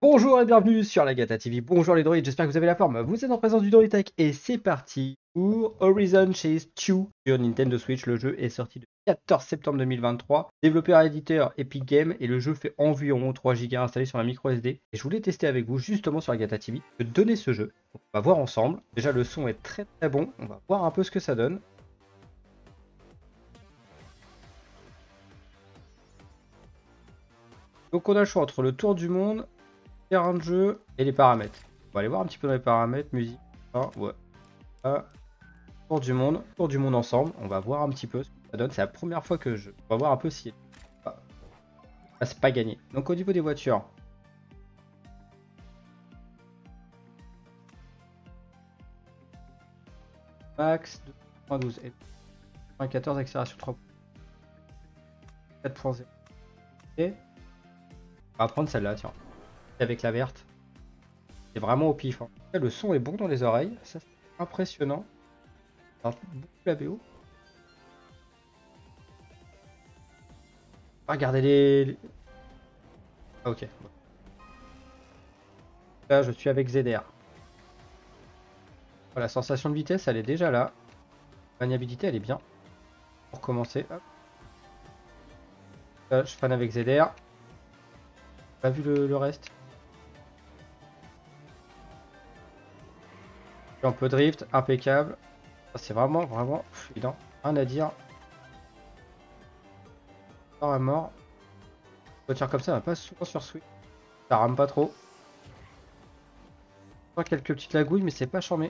Bonjour et bienvenue sur la Gata TV. Bonjour les droïdes, j'espère que vous avez la forme. Vous êtes en présence du Droid Tech et c'est parti pour Horizon Chase 2 sur Nintendo Switch. Le jeu est sorti le 14 septembre 2023. Développeur et éditeur Epic Games et le jeu fait environ 3 Go installé sur la micro SD. Et je voulais tester avec vous justement sur la Gata TV de donner ce jeu. Donc, on va voir ensemble. Déjà le son est très très bon. On va voir un peu ce que ça donne. Donc on a le choix entre le tour du monde, terrain de jeu et les paramètres. On va aller voir un petit peu dans les paramètres, musique. Ah, ouais. Ah, tour du monde ensemble. On va voir un petit peu ce que ça donne. C'est la première fois que je. On va voir un peu si. Ah, c'est pas gagné. Donc au niveau des voitures. Max 2.12 et 14 accélération 3. 4.0. Et on va prendre celle-là, tiens. Avec la verte. C'est vraiment au pif. Hein. Le son est bon dans les oreilles. Ça, c'est impressionnant. Alors, beaucoup la BO. Regardez les. Ah, ok. Là, je suis avec ZDR. Voilà, la sensation de vitesse, elle est déjà là. La maniabilité, elle est bien. Pour commencer. Hop. Là, je fan avec ZDR. Pas vu le reste. Un peu drift, impeccable. C'est vraiment fluide. Rien à dire. Pas à mort. Voiture comme ça, on va pas souvent sur Switch. Ça rame pas trop. Quelques petites lagouilles, mais c'est pas charmé.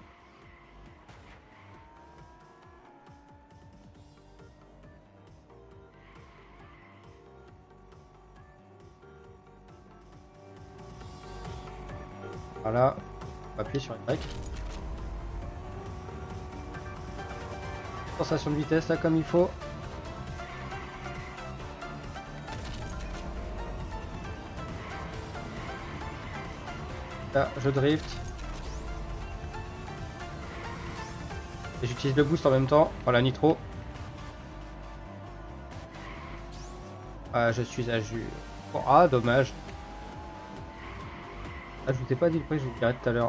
Voilà. On va appuyer sur Y. Sensation de vitesse là comme il faut. Là, je drift. Et j'utilise le boost en même temps. Voilà, nitro. Ah, je suis à jus. Oh, ah, dommage. Ah, je vous ai pas dit le prix, je vous le dirai tout à l'heure.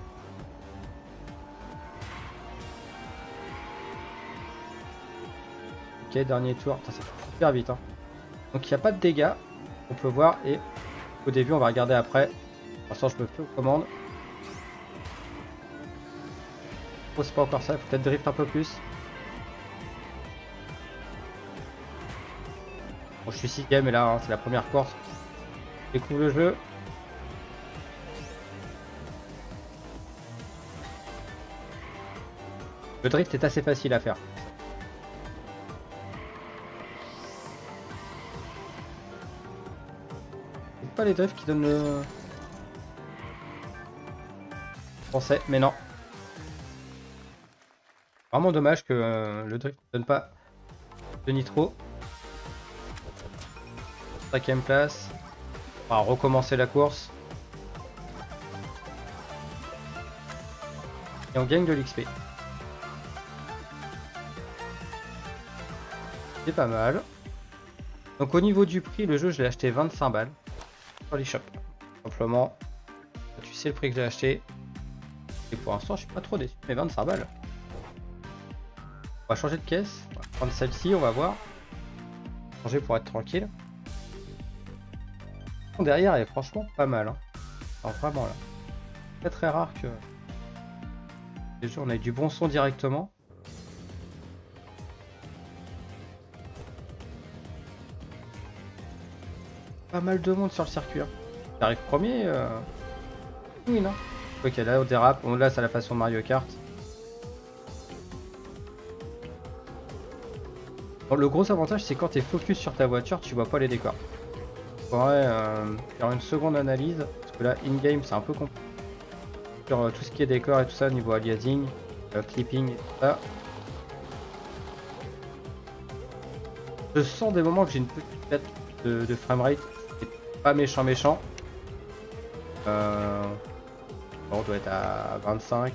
Ok, dernier tour. Putain, ça fait super vite. Hein. Donc, il n'y a pas de dégâts. On peut voir. Et au début, on va regarder après. Pour l'instant, je me fais aux commandes. Oh, c'est pas encore ça. Peut-être drift un peu plus. Bon, je suis 6ème, mais là, hein, c'est la première course. Je découvre le jeu. Le drift est assez facile à faire. C'est pas les drifts qui donnent le français, mais non. Vraiment dommage que le drift ne donne pas de nitro. 5ème place. On va recommencer la course. Et on gagne de l'XP. C'est pas mal. Donc au niveau du prix, le jeu je l'ai acheté 25 balles sur l'eShop. Simplement, tu sais le prix que j'ai acheté. Et pour l'instant je suis pas trop déçu, mais 25 balles. On va changer de caisse. On va prendre celle-ci, on va voir. Changer pour être tranquille. Derrière elle est franchement pas mal. Hein. Alors vraiment là. C'est très rare que les jeux on ait du bon son directement. Pas mal de monde sur le circuit. Hein. T'arrives premier oui, non. Ok, là on dérape. Là c'est la façon Mario Kart. Bon, le gros avantage c'est quand tu es focus sur ta voiture, tu vois pas les décors. Il faudrait faire une seconde analyse. Parce que là, in-game c'est un peu compliqué. Sur tout ce qui est décor et tout ça, niveau aliasing, clipping et tout ça. Je sens des moments que j'ai une petite tête de framerate. C'est pas méchant. Bon, on doit être à 25.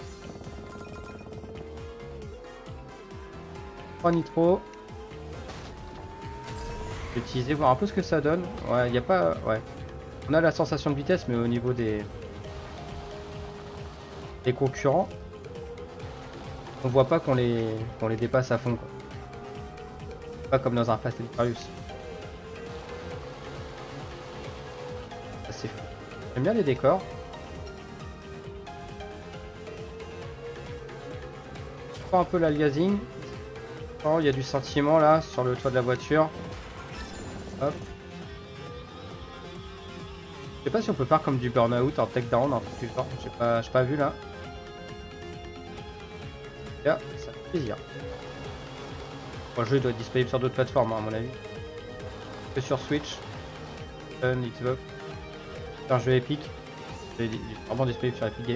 3 nitro. Je vais utiliser, voir un peu ce que ça donne. Ouais, il n'y a pas. Ouais. On a la sensation de vitesse, mais au niveau des concurrents, on voit pas qu'on les dépasse à fond, quoi. Pas comme dans un Fast and Furious. C'est fou. J'aime bien les décors. Je prends un peu l'aliasing. Oh, il y a du sentiment là sur le toit de la voiture. Hop. Je sais pas si on peut faire comme du burn-out en takedown, un truc du genre. J'ai pas vu là. Là, ça fait plaisir. Bon, le jeu doit être disponible sur d'autres plateformes, hein, à mon avis. Que sur Switch, Xbox. C'est un jeu Epic. Il est vraiment disponible sur Epic Games.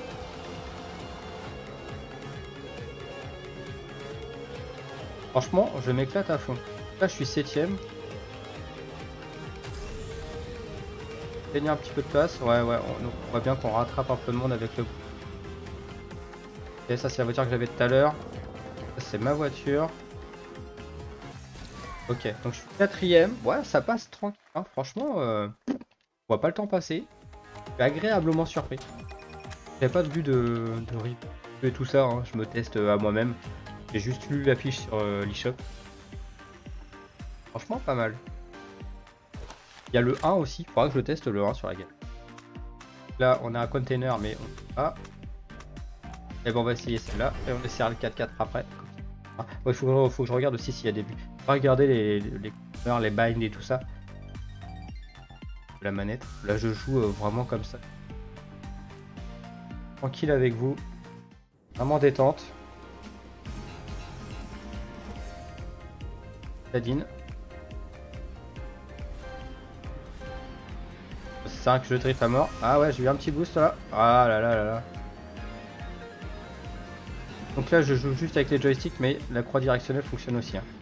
Franchement, je m'éclate à fond. Là, je suis 7ème. Gagner un petit peu de place. Ouais, on voit bien qu'on rattrape un peu de monde avec le. Et ça, c'est la voiture que j'avais tout à l'heure. Ça, c'est ma voiture. Ok, donc je suis 4ème. Ouais, ça passe tranquille. Hein. Franchement, on voit pas le temps passer. Je suis agréablement surpris. J'avais pas de vue de review et tout ça. Hein. Je me teste à moi-même. J'ai juste lu l'affiche sur l'eShop. Franchement, pas mal. Il y a le 1 aussi. Faudra que je teste le 1 sur la gamme. Là, on a un container, mais on peut pas. Et bon, on va essayer celle-là. Et on essaiera le 4x4 après. Ah, ouais, faut que je regarde aussi s'il y a des buts. Pas regarder les binds et tout ça. La manette. Là, je joue vraiment comme ça. Tranquille avec vous. Vraiment détente. Nadine. 5, je drift à mort. Ah ouais, j'ai eu un petit boost là. Ah là là là là. Donc là, je joue juste avec les joysticks, mais la croix directionnelle fonctionne aussi. Hein.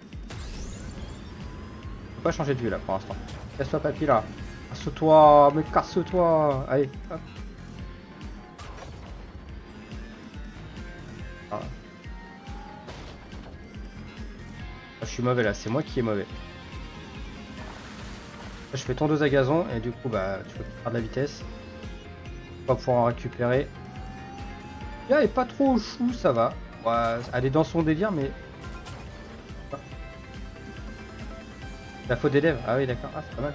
Faut pas changer de vue là pour l'instant. Casse-toi, papy là. Casse-toi, mais casse-toi. Allez, hop. Ah. Je suis mauvais là, c'est moi qui est mauvais. Là, je fais tondeuse à gazon et du coup, bah, tu peux faire de la vitesse. On va pouvoir en récupérer. Là, elle est pas trop chou, ça va. Ouais, elle est dans son délire, mais. La faute d'élève. Ah oui, d'accord. Ah, c'est pas mal.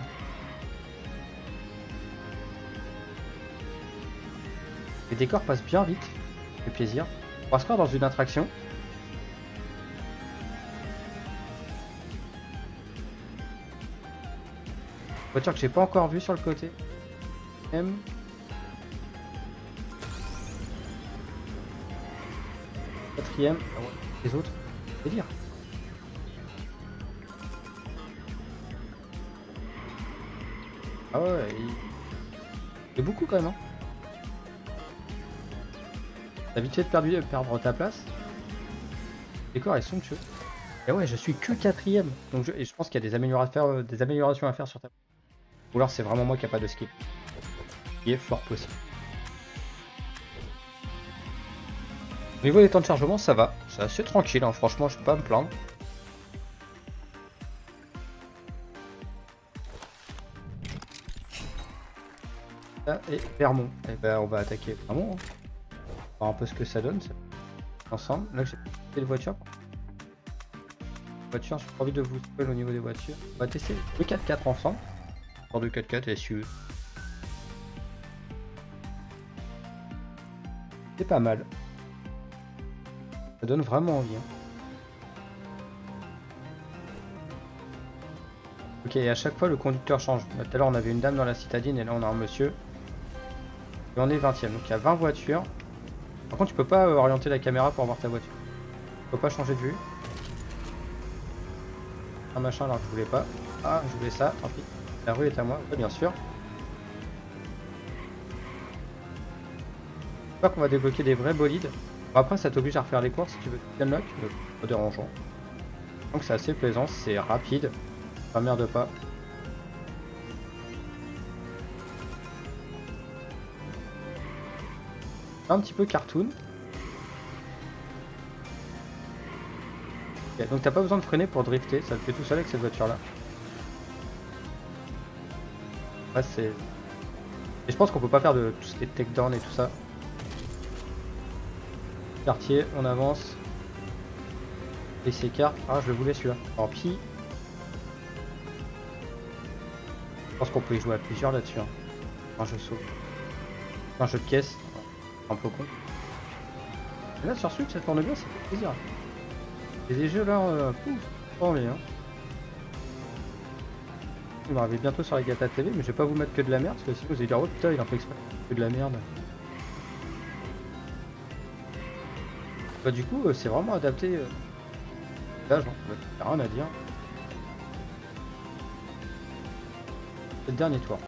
Les décors passent bien vite. Ça fait plaisir. On va se faire dans une attraction. Voiture que j'ai pas encore vue sur le côté. M. Quatrième. Ah ouais. Les autres. Délire. Ah ouais, il y a beaucoup quand même. Hein. T'as vite fait de perdre ta place. Les décors, ils sont somptueux. Et ouais, je suis que 4ème. Donc je pense qu'il y a des améliorations à faire sur ta. Ou alors c'est vraiment moi qui n'ai pas de skill. Il est fort possible. Au niveau des temps de chargement, ça va. C'est assez tranquille, hein. Franchement, je peux pas me plaindre. Ça et Vermont. Et ben on va attaquer Vermont. Hein. Voir un peu ce que ça donne. Ça. Ensemble. Là j'ai testé les voitures. J'ai pas envie de vous spoil au niveau des voitures. On va tester le 4x4 ensemble. Pour de 4x4 SUV. C'est pas mal. Ça donne vraiment envie. Hein. Ok, et à chaque fois le conducteur change. Tout à l'heure on avait une dame dans la citadine et là on a un monsieur. Et on est 20ème. Donc il y a 20 voitures. Par contre tu peux pas orienter la caméra pour voir ta voiture. Tu peux pas changer de vue. Un machin alors que je voulais pas. Ah, je voulais ça, tant pis. La rue est à moi, ouais, bien sûr. J'espère qu'on va débloquer des vrais bolides. Bon, après, ça t'oblige à refaire les courses si tu veux tout unlock, mais pas dérangeant. Donc c'est assez plaisant, c'est rapide. Ça merde pas. Un petit peu cartoon. Okay, donc t'as pas besoin de freiner pour drifter, ça le fait tout seul avec cette voiture là. Ouais, c'est... Et je pense qu'on peut pas faire de tout ce qui est takedown et tout ça. Quartier, on avance. Et s'écarte. Ah, je le voulais celui-là. Tant pis. Je pense qu'on peut y jouer à plusieurs là-dessus. Hein. Un jeu saut. Un jeu de caisse. Un peu con. Et là, sur Switch, ça tourne bien, ça fait plaisir. Et des jeux là, pouf, pas envie. Hein. Il m'arrive bientôt sur la Gata TV, mais je vais pas vous mettre que de la merde, parce que sinon vous allez dire, oh putain, il en fait exprès. Que de la merde. Bah, du coup, c'est vraiment adapté. Là, genre, rien à dire. C'est le dernier tour.